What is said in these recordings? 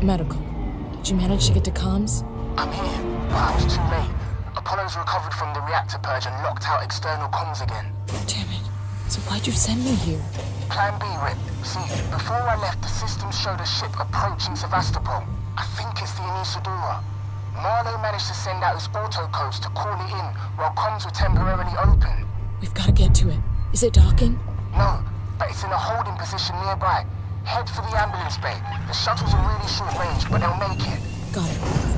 medical. Did you manage to get to comms? I'm here, but I was too late. Apollo's recovered from the reactor purge and locked out external comms again. Damn it. So why'd you send me here? Plan B, Rip. See, before I left, the systems showed a ship approaching Sevastopol. I think it's the Anisadora. Marlowe managed to send out his autocodes to call it in while comms were temporarily open. We've got to get to it. Is it docking? No, but it's in a holding position nearby. Head for the ambulance bay. The shuttles are really short range, but they'll make it. Got it.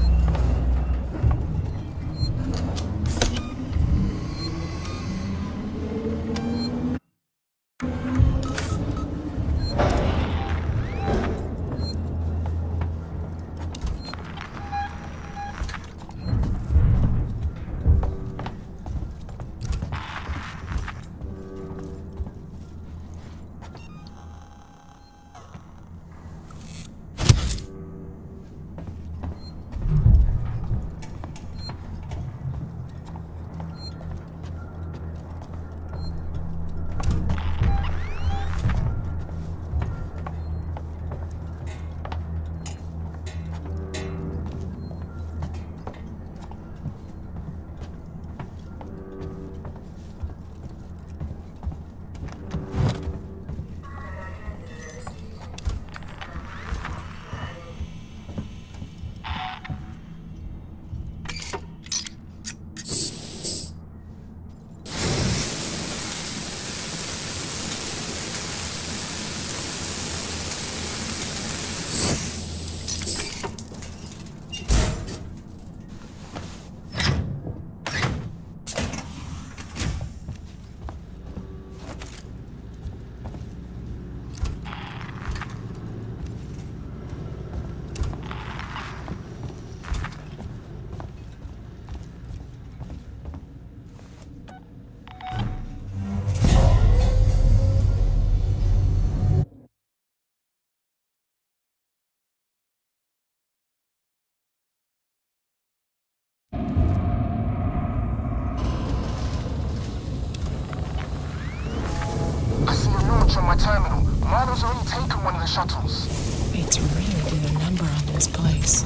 On my terminal. Marlowe's already taken one of the shuttles. Need to really get a number on this place.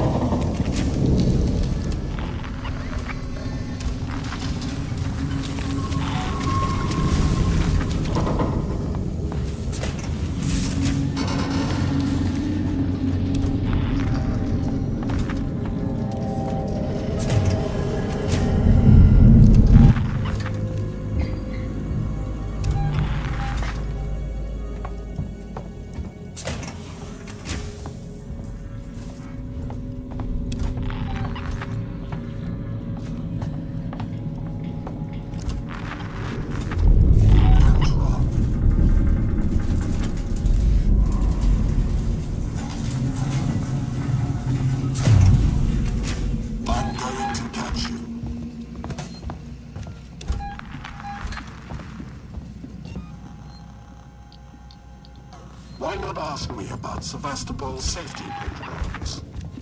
Why not ask me about Sevastopol's safety programs?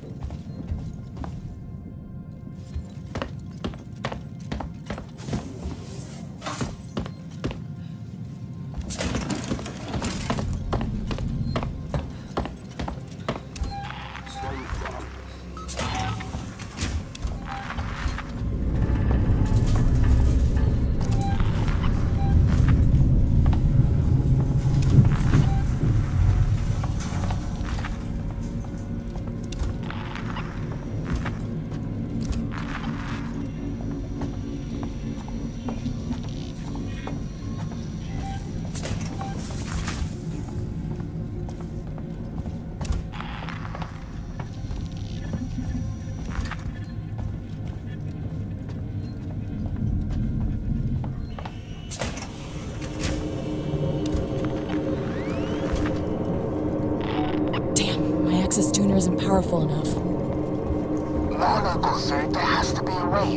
Access tuner isn't powerful enough. Marlowe got through. There has to be a way.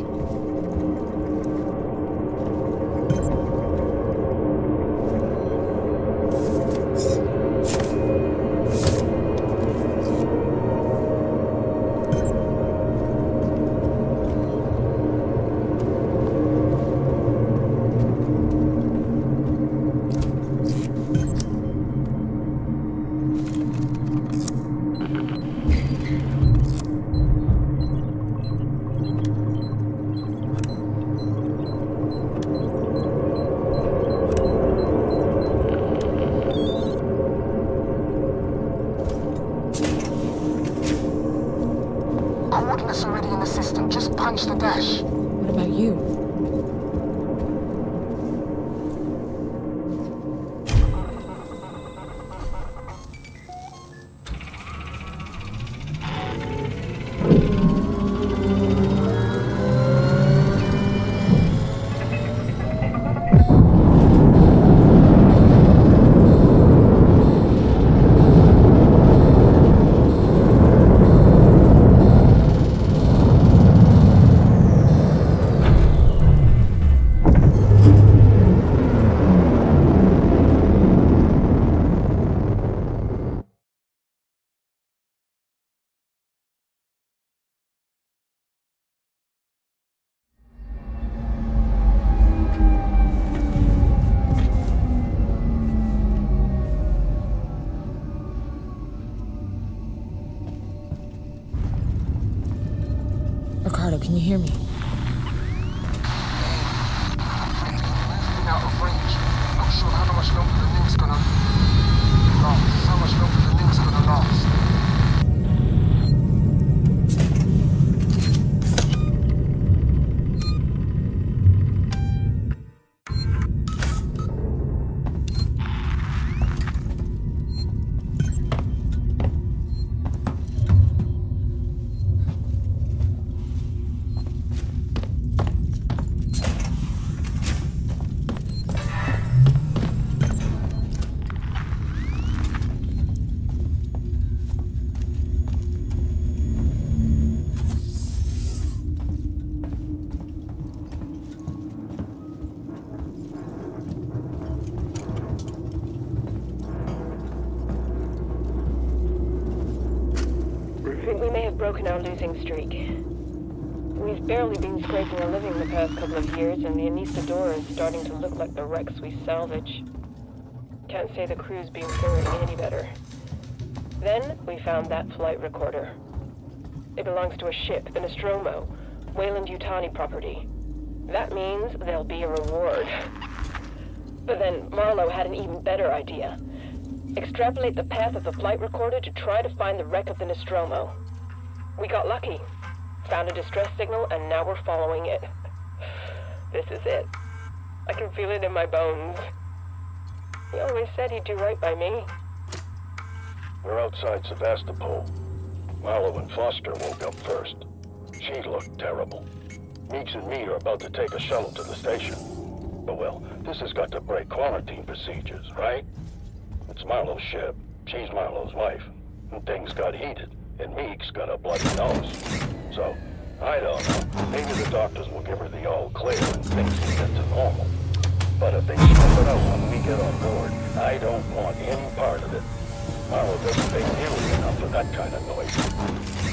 Just punch the dash. What about you? Ricardo, can you hear me? Out of range. Not sure how much longer the link's gonna last. How much longer the link's gonna last. We may have broken our losing streak. We've barely been scraping a living the past couple of years, and the Anisadora is starting to look like the wrecks we salvage. Can't say the crew's been faring any better. Then we found that flight recorder. It belongs to a ship, the Nostromo, Weyland-Yutani property. That means there'll be a reward. But then Marlowe had an even better idea. Extrapolate the path of the flight recorder to try to find the wreck of the Nostromo. We got lucky. Found a distress signal, and now we're following it. This is it. I can feel it in my bones. He always said he'd do right by me. We're outside Sevastopol. Marlowe and Foster woke up first. She looked terrible. Meeks and me are about to take a shuttle to the station. But well, this has got to break quarantine procedures, right? It's Marlowe's ship. She's Marlowe's wife. And things got heated. And Meeks got a bloody nose. So, I don't know. Maybe the doctors will give her the all clear and things will get to normal. But if they snuff it out when we get on board, I don't want any part of it. Marlowe doesn't pay nearly enough for that kind of noise.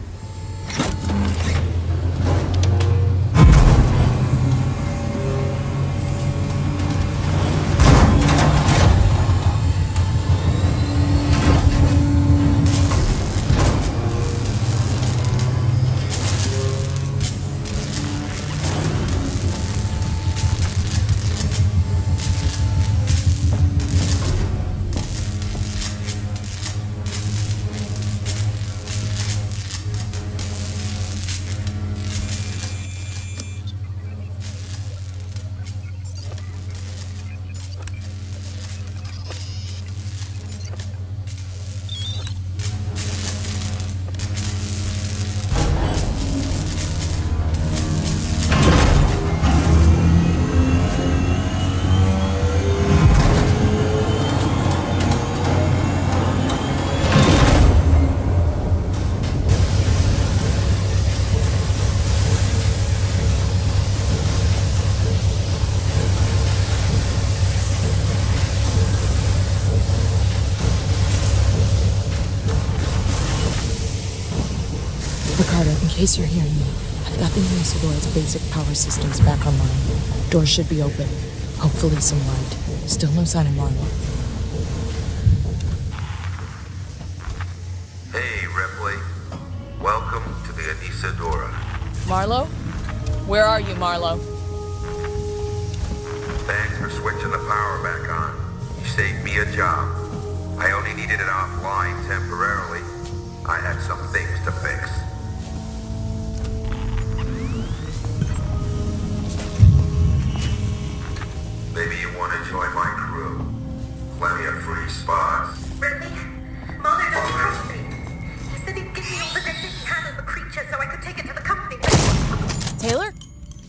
Ricardo, in case you're hearing me, I've got the Anisadora's basic power systems back online. Doors should be open. Hopefully some light. Still no sign of Marlowe. Hey, Ripley. Welcome to the Anisadora. Marlowe? Where are you, Marlowe? Thanks for switching the power back on. You saved me a job. I only needed it offline temporarily. I had some things to fix.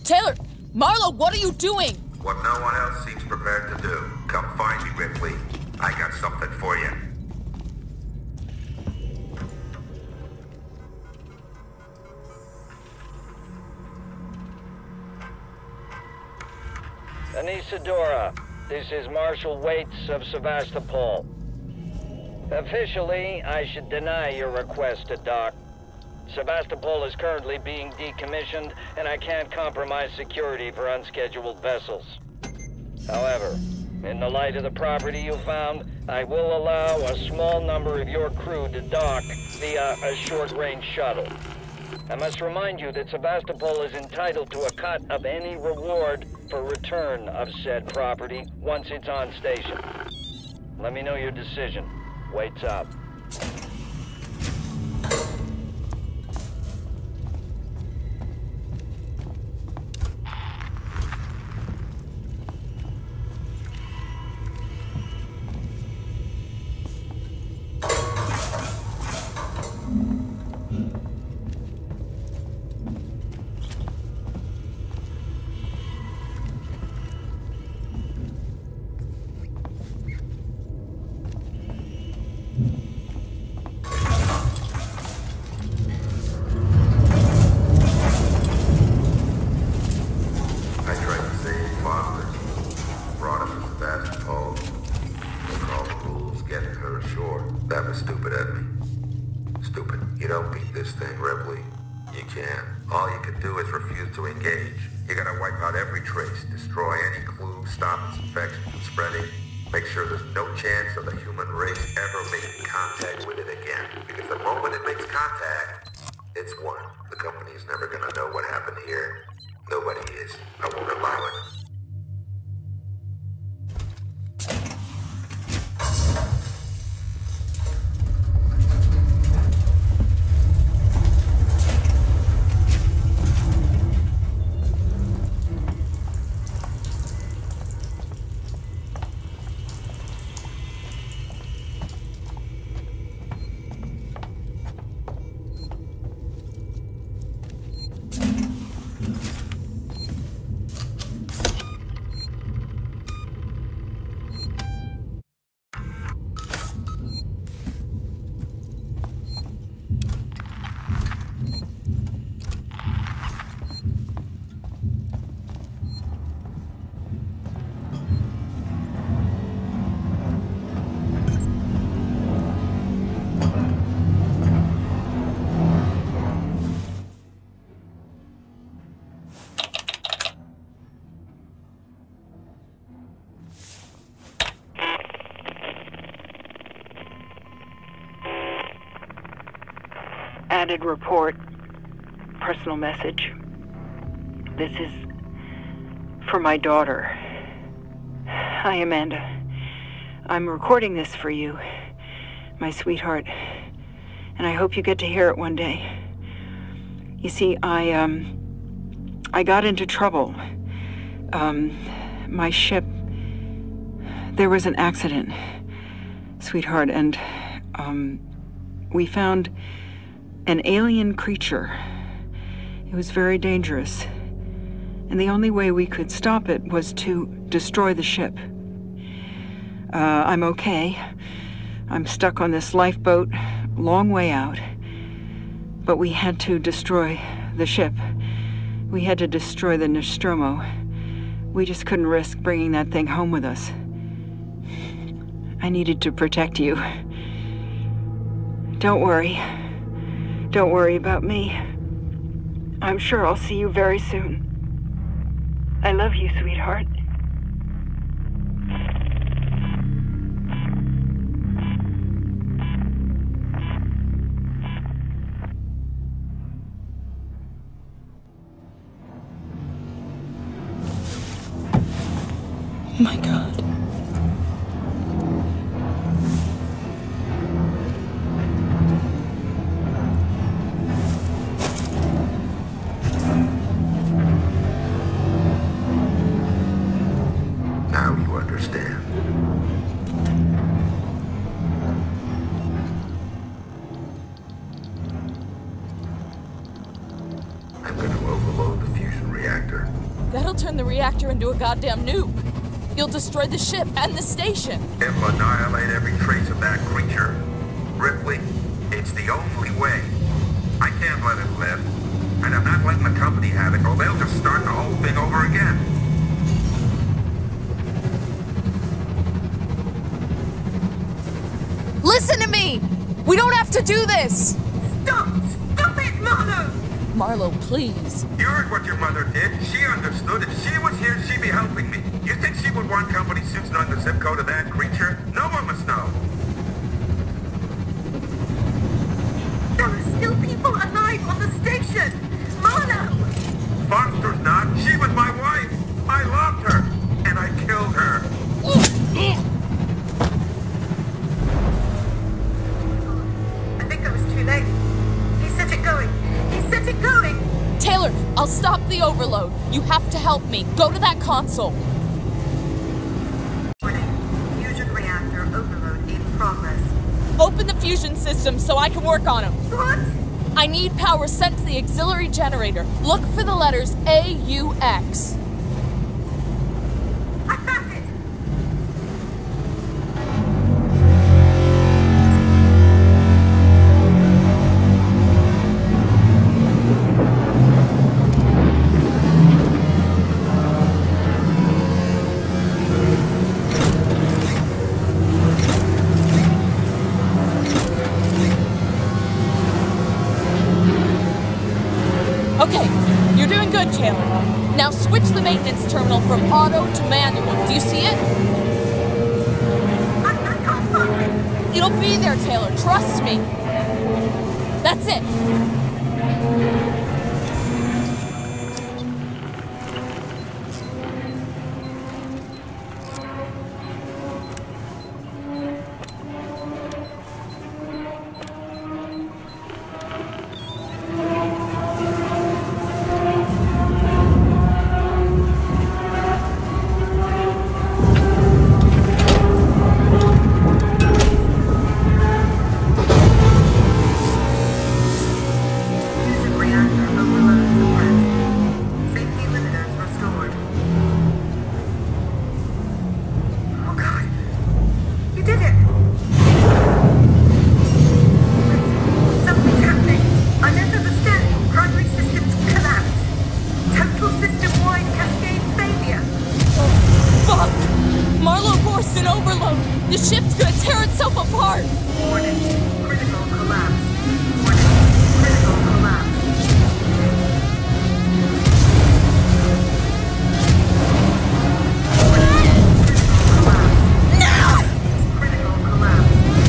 Taylor! Marlo, what are you doing? What no one else seems prepared to do. Come find me, Ripley. I got something for you. Anisadora, this is Marshal Waits of Sevastopol. Officially, I should deny your request to dock. Sevastopol is currently being decommissioned, and I can't compromise security for unscheduled vessels. However, in the light of the property you found, I will allow a small number of your crew to dock via a short-range shuttle. I must remind you that Sevastopol is entitled to a cut of any reward for return of said property once it's on station. Let me know your decision. Waits out. To engage. You gotta wipe out every trace, destroy any clue, stop its infection from spreading, make sure there's no chance of the human race ever making contact with it again. Because the moment it makes contact, it's won. The company's never gonna know what happened here. Nobody is. I won't allow it. Added report. Personal message. This is for my daughter. Hi, Amanda. I'm recording this for you, my sweetheart, and I hope you get to hear it one day. You see, I got into trouble. My ship, there was an accident, sweetheart, and we found an alien creature. It was very dangerous, and the only way we could stop it was to destroy the ship. I'm okay. I'm stuck on this lifeboat, long way out, but we had to destroy the ship. We had to destroy the Nostromo. We just couldn't risk bringing that thing home with us. I needed to protect you. Don't worry. Don't worry about me. I'm sure I'll see you very soon. I love you, sweetheart. Oh my God. Now you understand. I'm going to overload the fusion reactor. That'll turn the reactor into a goddamn nuke. You'll destroy the ship and the station. It'll annihilate every trace of that creature. Ripley, it's the only way. I can't let it live. And I'm not letting the company have it, or they'll just start the whole thing over again. Listen to me! We don't have to do this! Stop! Stop it, Marlowe! Marlowe, please. You heard what your mother did. She understood. If she was here, she'd be helping me. You think she would want company suits knowing the zip code of that creature? No one must know. There are still people alive on the station! Marlowe! Foster's not. She was my wife. I loved her. And I killed her. I think I was too late. He set it going. He set it going! Taylor, I'll stop the overload. You have to help me. Go to that console. Warning. Fusion reactor overload in progress. Open the fusion system so I can work on them. What? I need power sent to the auxiliary generator. Look for the letters AUX. I found it! Okay, you're doing good, Taylor. Now switch the maintenance terminal from auto to manual. Do you see it? I can't find it! It'll be there, Taylor. Trust me. That's it. The ship's gonna tear itself apart! Warning. Critical collapse. Warning. Critical collapse. Critical collapse.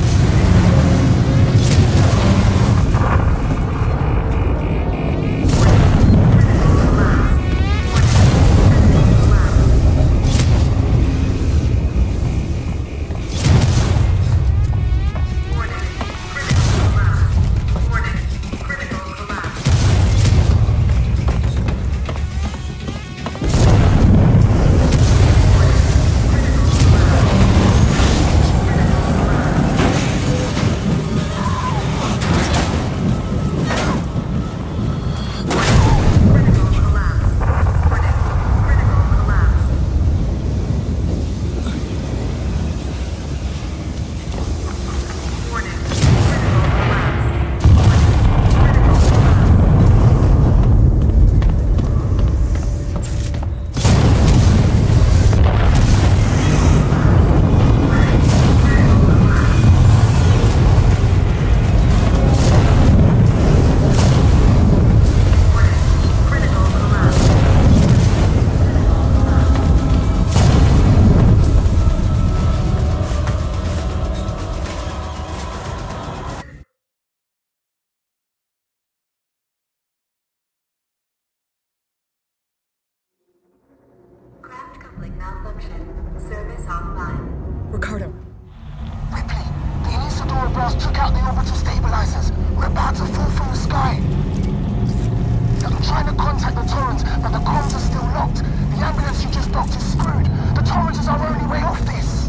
Craft coupling malfunction. Service offline. Ricardo. Ripley, the Isadora blast took out the orbital stabilizers. We're about to fall from the sky. I'm trying to contact the Torrens, but the comms are still locked. The ambulance you just docked is screwed. The Torrens is our only way off this.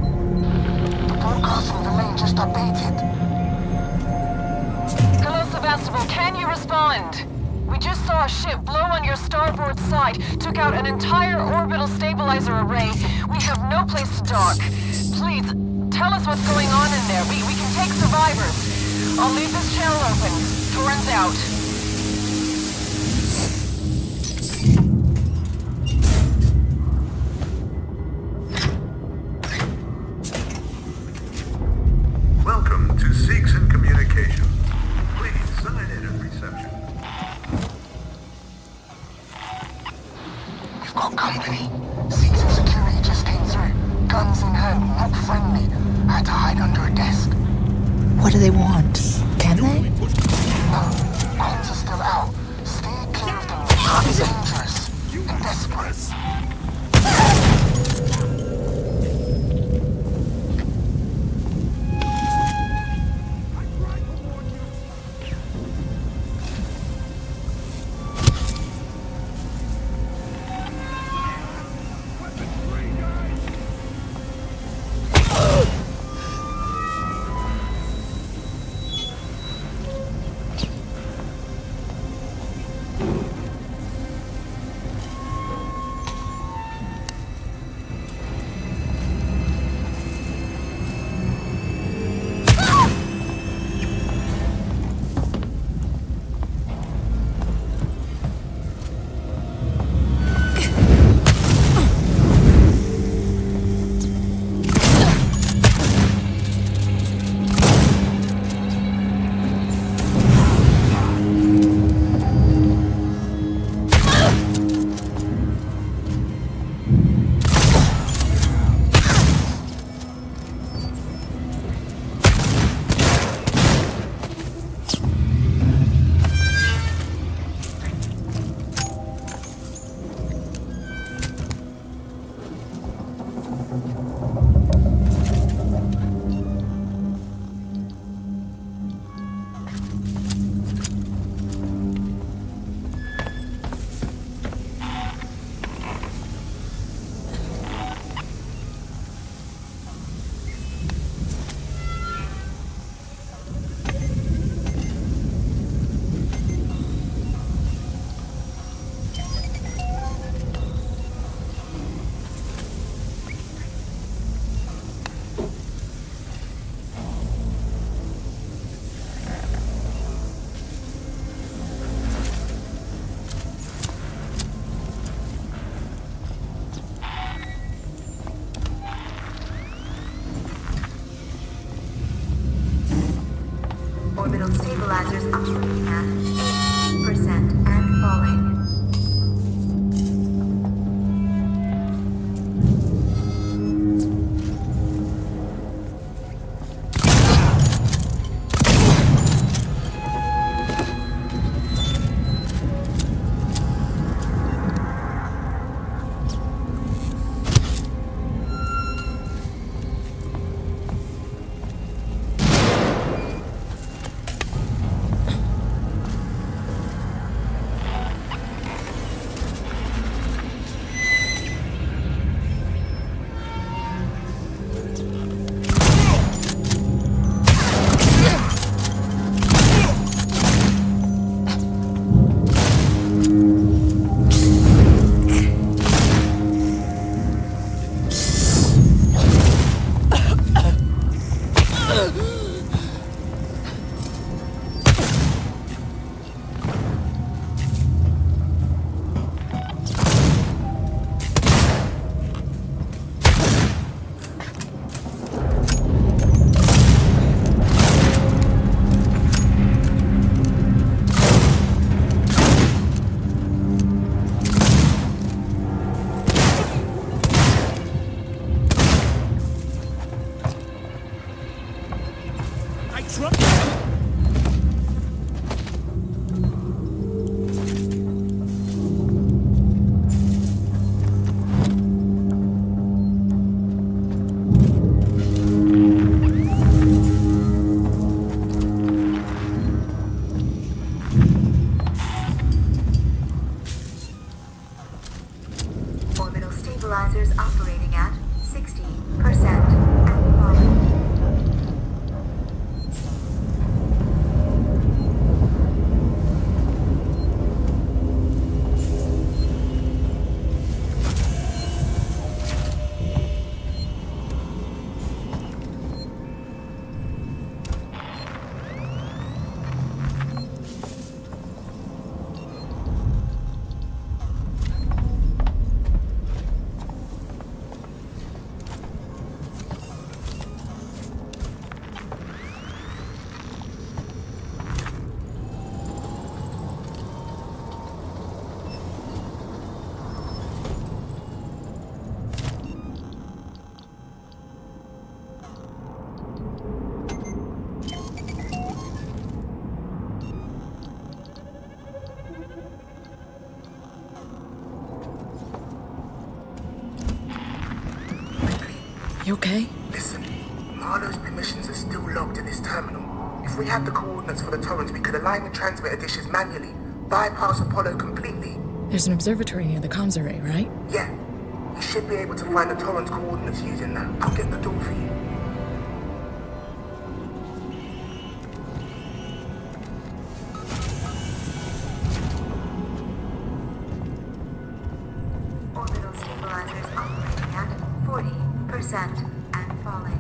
The broadcast from the lane just updated. Hello, Sevastopol. Sevastopol, can you respond? We just saw a ship blow on your starboard side, took out an entire orbital stabilizer array. We have no place to dock. Please, tell us what's going on in there. We can take survivors. I'll leave this channel open. Torrens out. Welcome to Seeks and Communications. Please sign in at reception. We've got company. Seeks and security just came through. Guns in hand, not friendly. I had to hide under a desk. What do they want? Can they? No, comms are still out. Steer clear of them. They're dangerous and desperate. Orbital stabilizers operating at 8% and falling. You okay? Listen, Marlowe's permissions are still logged in this terminal. If we had the coordinates for the torrents, we could align the transmitter dishes manually, bypass Apollo completely. There's an observatory near the comms array, right? Yeah. We should be able to find the torrent coordinates using that. I'll get the door for you. Orbital stabilizers operating at 40% and falling.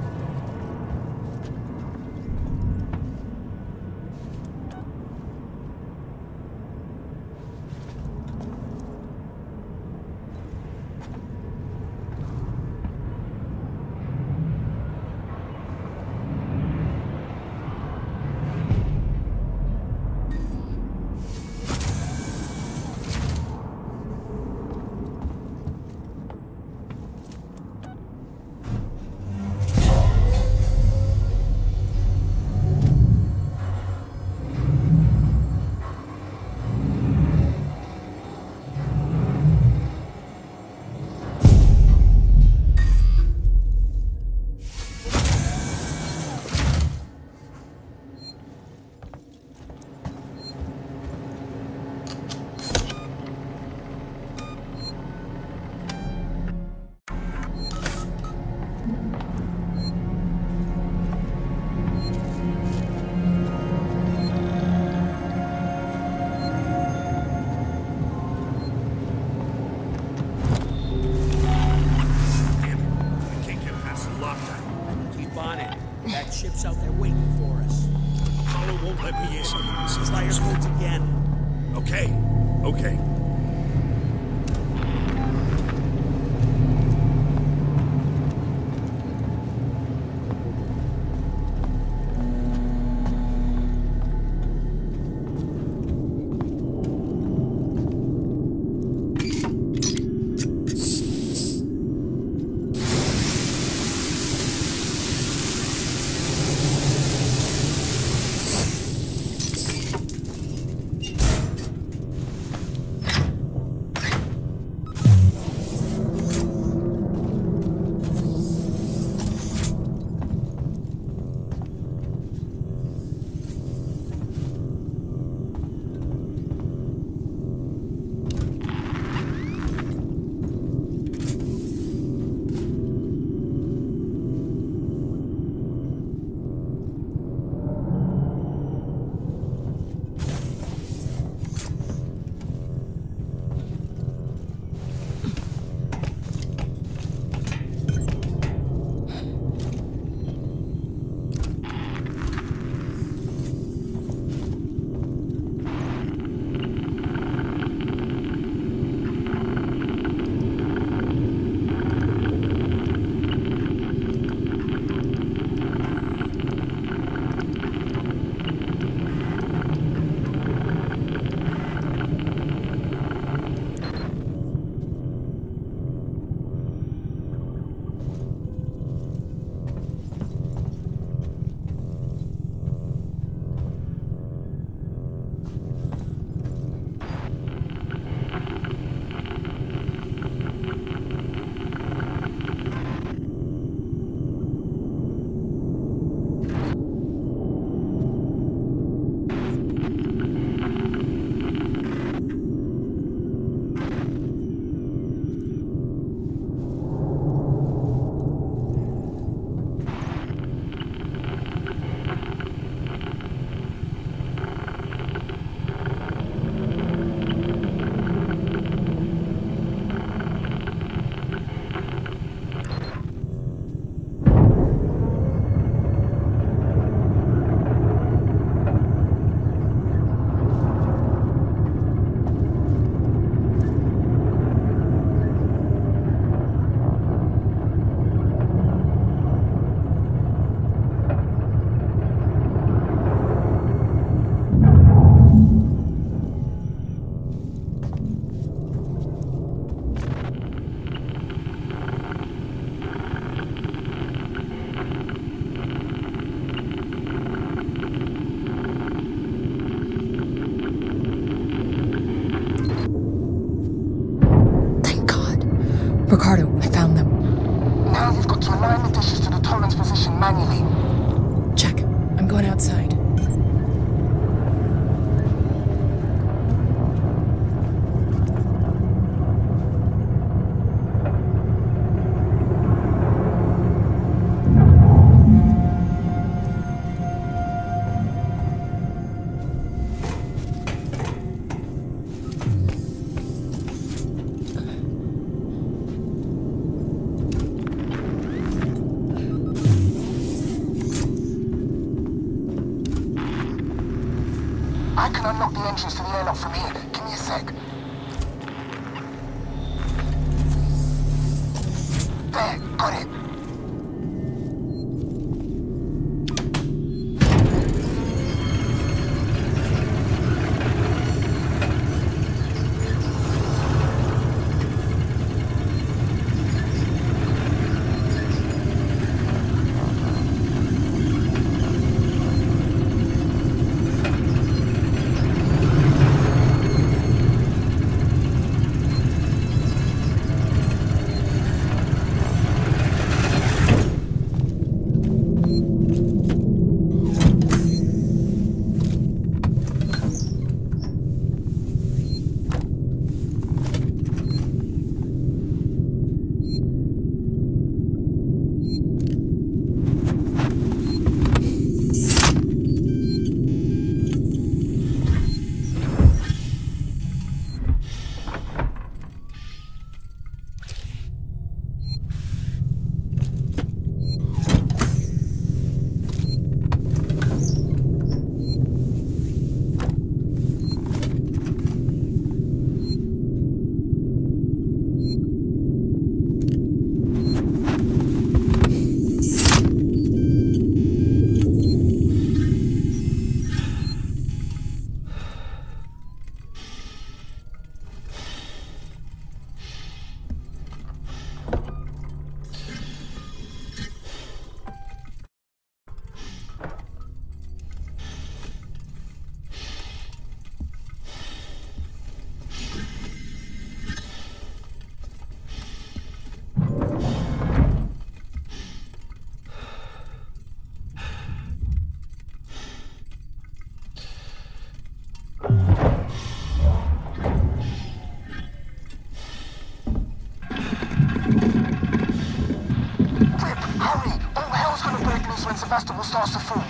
Ship's out there waiting for us. Apollo won't let me in. Try your codes again. Okay. Okay. Ricardo, I found them. Now you've got to align system manually. Check. I'm going outside. I can unlock the entrance to the airlock from here. Give me a sec. There, got it. When Sevastopol starts to fall.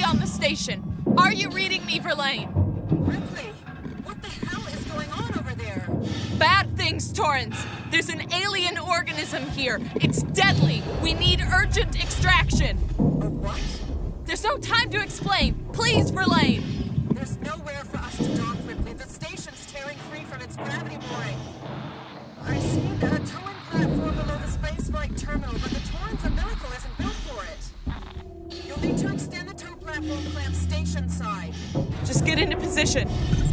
on the station. Are you reading me, Verlaine? Ripley, what the hell is going on over there? Bad things, Torrance. There's an alien organism here. It's deadly. We need urgent extraction. A what? There's no time to explain. Please, Verlaine. There's nowhere for us to dock, Ripley. The station's tearing free from its gravity mooring. I see the towing platform below the spaceflight terminal, but the Torrance umbilical isn't built for it. You'll need to extend the tow platform clamp station side. Just get into position.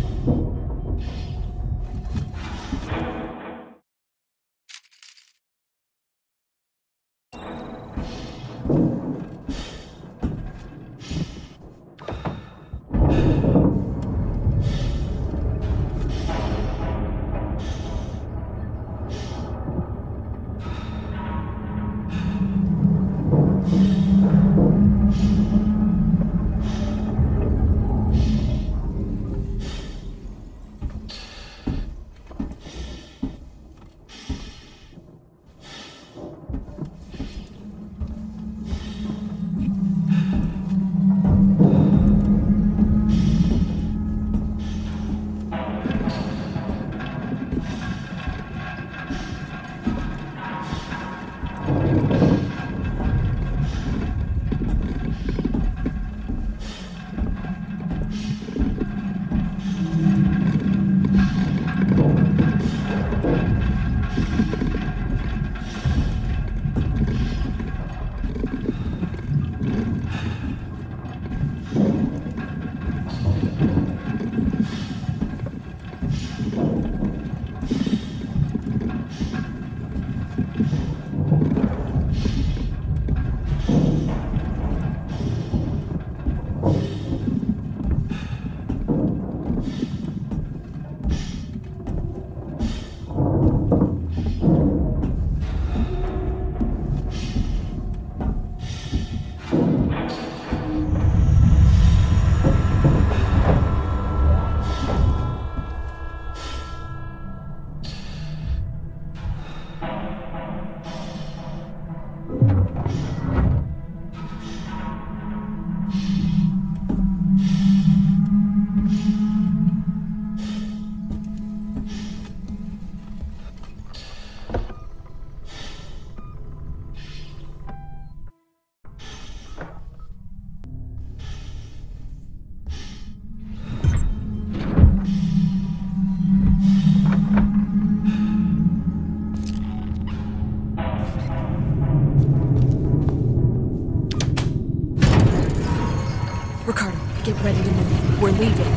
Get ready to move. We're leaving.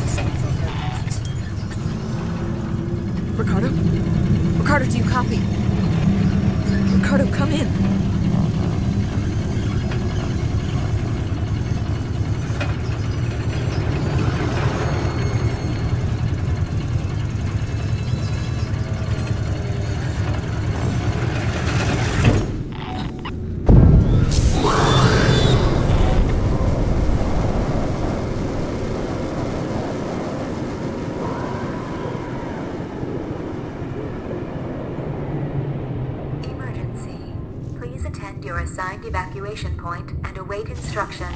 Ricardo? Ricardo, do you copy? Ricardo, come in. Your assigned evacuation point and await instructions.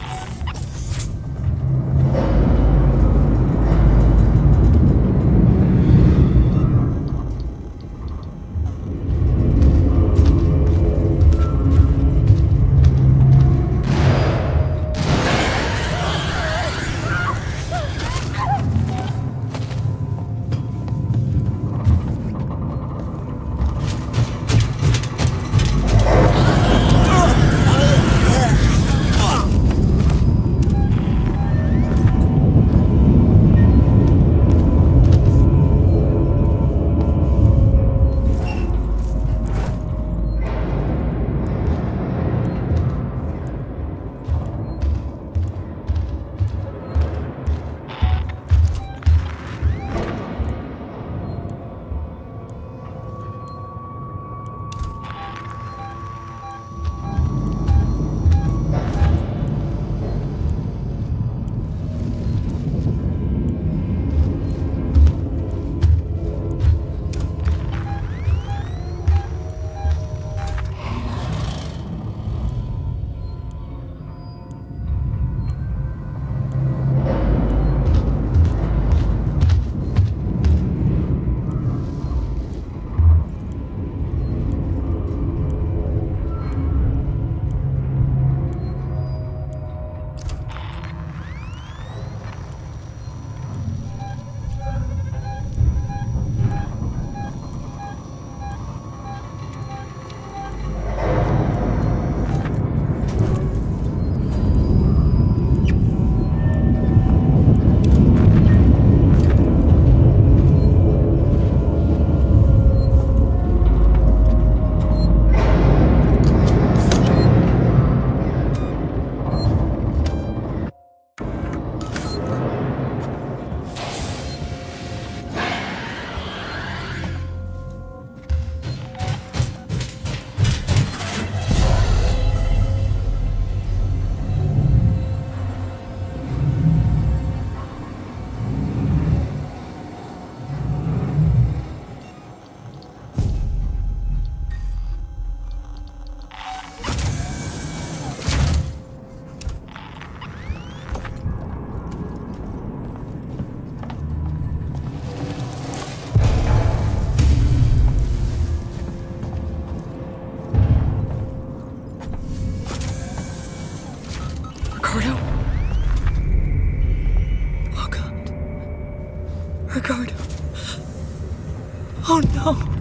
Ricardo. Oh no.